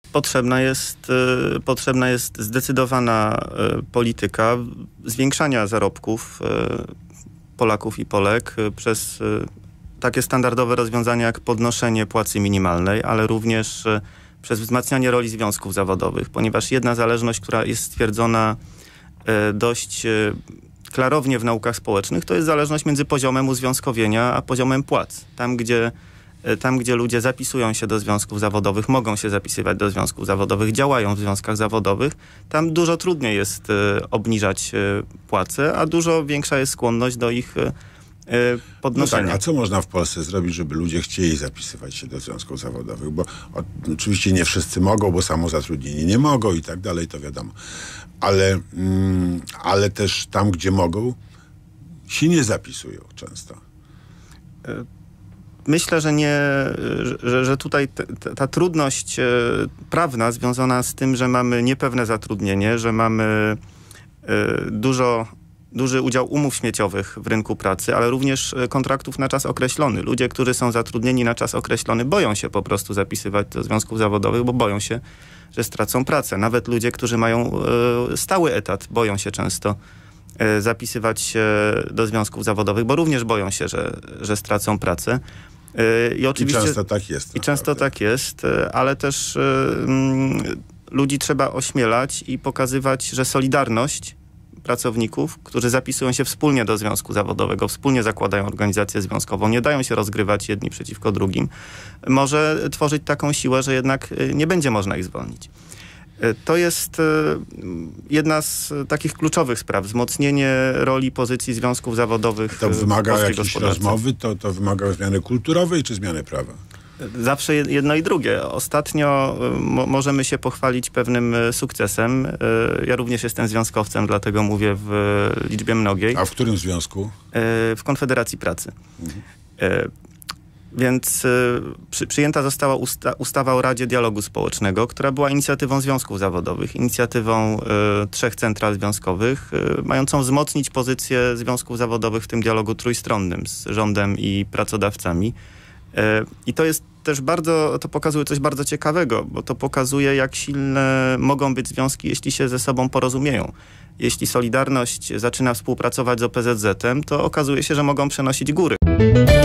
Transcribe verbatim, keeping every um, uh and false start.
Potrzebna jest, y, potrzebna jest zdecydowana y, polityka zwiększania zarobków y, Polaków i Polek y, przez y, takie standardowe rozwiązania jak podnoszenie płacy minimalnej, ale również y, przez wzmacnianie roli związków zawodowych, ponieważ jedna zależność, która jest stwierdzona y, dość y, klarownie w naukach społecznych, to jest zależność między poziomem uzwiązkowienia a poziomem płac. Tam, gdzie Tam, gdzie ludzie zapisują się do związków zawodowych, mogą się zapisywać do związków zawodowych, działają w związkach zawodowych, tam dużo trudniej jest y, obniżać y, płace, a dużo większa jest skłonność do ich y, podnoszenia. No tak, a co można w Polsce zrobić, żeby ludzie chcieli zapisywać się do związków zawodowych? Bo o, oczywiście nie wszyscy mogą, bo samozatrudnieni nie mogą i tak dalej, to wiadomo. Ale, mm, ale też tam, gdzie mogą, się nie zapisują często. Y Myślę, że nie, że, że tutaj t, t, ta trudność e, prawna związana z tym, że mamy niepewne zatrudnienie, że mamy e, dużo, duży udział umów śmieciowych w rynku pracy, ale również kontraktów na czas określony. Ludzie, którzy są zatrudnieni na czas określony, boją się po prostu zapisywać do związków zawodowych, bo boją się, że stracą pracę. Nawet ludzie, którzy mają e, stały etat, boją się często zapisywać się do związków zawodowych, bo również boją się, że, że stracą pracę. I, oczywiście, I często tak jest. I często tak jest, ale też um, ludzi trzeba ośmielać i pokazywać, że solidarność pracowników, którzy zapisują się wspólnie do związku zawodowego, wspólnie zakładają organizację związkową, nie dają się rozgrywać jedni przeciwko drugim, może tworzyć taką siłę, że jednak nie będzie można ich zwolnić. To jest jedna z takich kluczowych spraw. Wzmocnienie roli, pozycji związków zawodowych. To wymaga jakiejś gospodarce. rozmowy? To, to wymaga zmiany kulturowej czy zmiany prawa? Zawsze jedno i drugie. Ostatnio mo- możemy się pochwalić pewnym sukcesem. Ja również jestem związkowcem, dlatego mówię w liczbie mnogiej. A w którym związku? W Konfederacji Pracy. Mhm. Więc y, przy, przyjęta została usta, ustawa o Radzie Dialogu Społecznego, która była inicjatywą związków zawodowych, inicjatywą y, trzech central związkowych, y, mającą wzmocnić pozycję związków zawodowych w tym dialogu trójstronnym z rządem i pracodawcami. Y, I to jest też bardzo, to pokazuje coś bardzo ciekawego, bo to pokazuje, jak silne mogą być związki, jeśli się ze sobą porozumieją. Jeśli Solidarność zaczyna współpracować z O P Z Z-em, to okazuje się, że mogą przenosić góry.